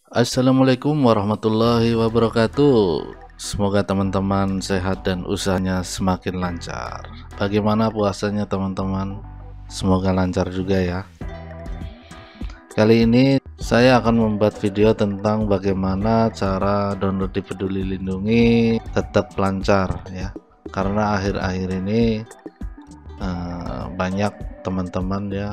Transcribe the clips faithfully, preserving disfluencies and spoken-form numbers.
Assalamualaikum warahmatullahi wabarakatuh. Semoga teman-teman sehat dan usahanya semakin lancar. Bagaimana puasanya teman-teman? Semoga lancar juga ya. Kali ini saya akan membuat video tentang bagaimana cara download di Peduli Lindungi tetap lancar ya. Karena akhir-akhir ini eh, banyak teman-teman ya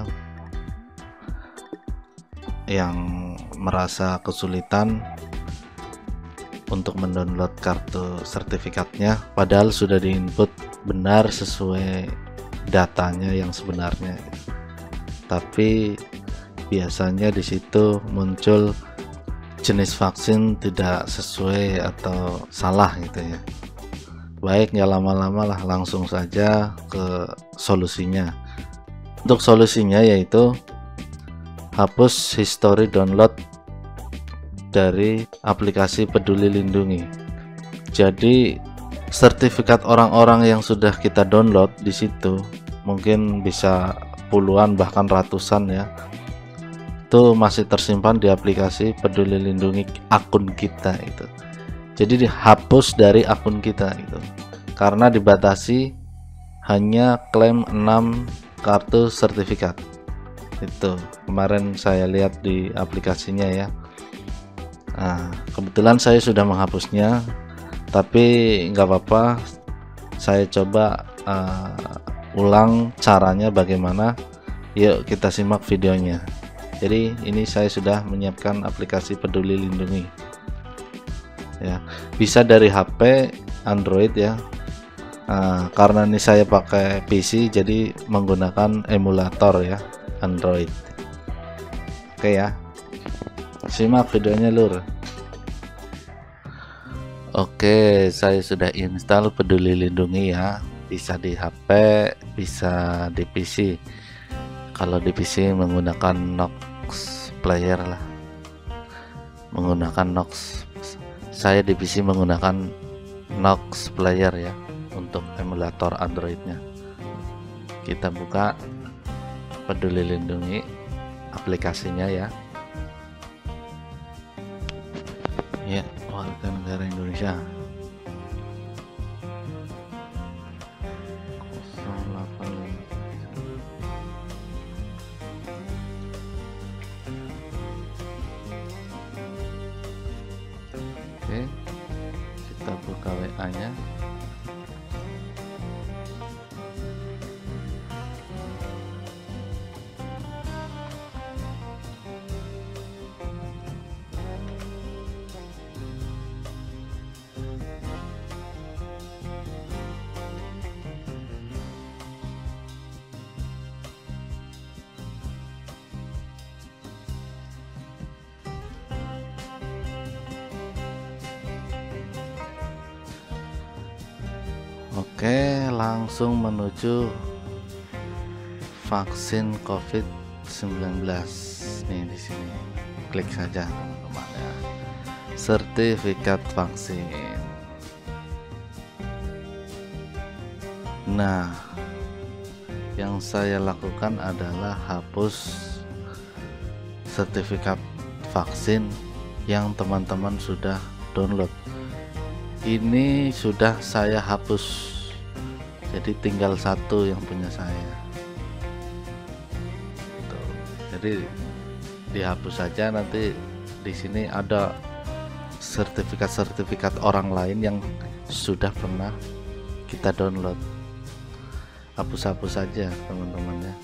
yang merasa kesulitan untuk mendownload kartu sertifikatnya, padahal sudah diinput benar sesuai datanya yang sebenarnya. Tapi biasanya di situ muncul jenis vaksin tidak sesuai atau salah gitu ya. Baik, nggak lama-lama lah, langsung saja ke solusinya. Untuk solusinya yaitu hapus history download dari aplikasi Peduli Lindungi. Jadi sertifikat orang-orang yang sudah kita download di situ mungkin bisa puluhan bahkan ratusan ya, itu masih tersimpan di aplikasi Peduli Lindungi akun kita itu. Jadi dihapus dari akun kita itu karena dibatasi hanya klaim enam kartu sertifikat. Itu kemarin saya lihat di aplikasinya ya. Nah, kebetulan saya sudah menghapusnya, tapi nggak apa-apa, saya coba uh, ulang caranya bagaimana. Yuk kita simak videonya. Jadi ini saya sudah menyiapkan aplikasi Peduli Lindungi ya, bisa dari H P Android ya. Nah, karena ini saya pakai P C jadi menggunakan emulator ya Android. Oke ya, simak videonya lur. Oke, saya sudah install Peduli Lindungi ya, bisa di H P, bisa di P C. Kalau di P C menggunakan Nox Player lah, menggunakan Nox. Saya di P C menggunakan Nox Player ya untuk emulator Androidnya. Kita buka Peduli Lindungi aplikasinya ya. Ya, warga negara Indonesia. nol delapan lima. Oke, kita buka W A-nya. Oke, langsung menuju vaksin COVID sembilan belas. Nih di sini. Klik saja teman-teman ya. Sertifikat vaksin. Nah, yang saya lakukan adalah hapus sertifikat vaksin yang teman-teman sudah download. Ini sudah saya hapus, jadi tinggal satu yang punya saya. Tuh, jadi dihapus saja, nanti di sini ada sertifikat-sertifikat orang lain yang sudah pernah kita download. Hapus-hapus saja teman-teman ya.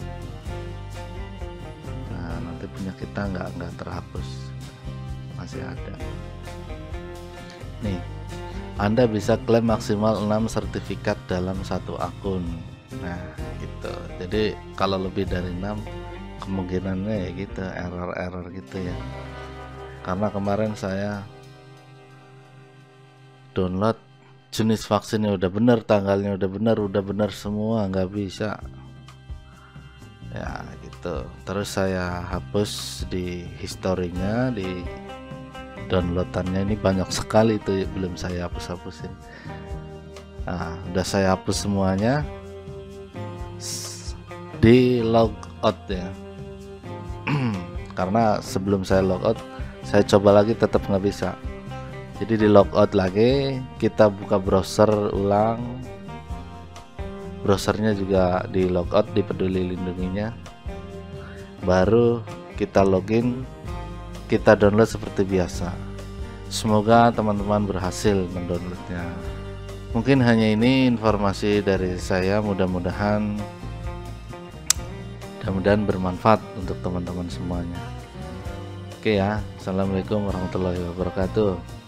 Nah, nanti punya kita nggak nggak terhapus, masih ada. Nih, Anda bisa klaim maksimal enam sertifikat dalam satu akun. Nah, gitu. Jadi kalau lebih dari enam kemungkinannya ya gitu, error-error gitu ya. Karena kemarin saya download jenis vaksinnya udah bener, tanggalnya udah bener, udah bener semua, nggak bisa. Ya, gitu. Terus saya hapus di historinya, di downloadannya ini banyak sekali itu, belum saya hapus-hapusin. Nah, udah saya hapus semuanya. Di logout ya. Karena sebelum saya logout Saya coba lagi tetap nggak bisa. Jadi di logout lagi, kita buka browser ulang, browsernya juga di logout di Peduli Lindunginya, baru kita login, kita download seperti biasa. Semoga teman-teman berhasil mendownloadnya. Mungkin hanya ini informasi dari saya, mudah-mudahan mudah-mudahan bermanfaat untuk teman-teman semuanya. Oke ya, assalamualaikum warahmatullahi wabarakatuh.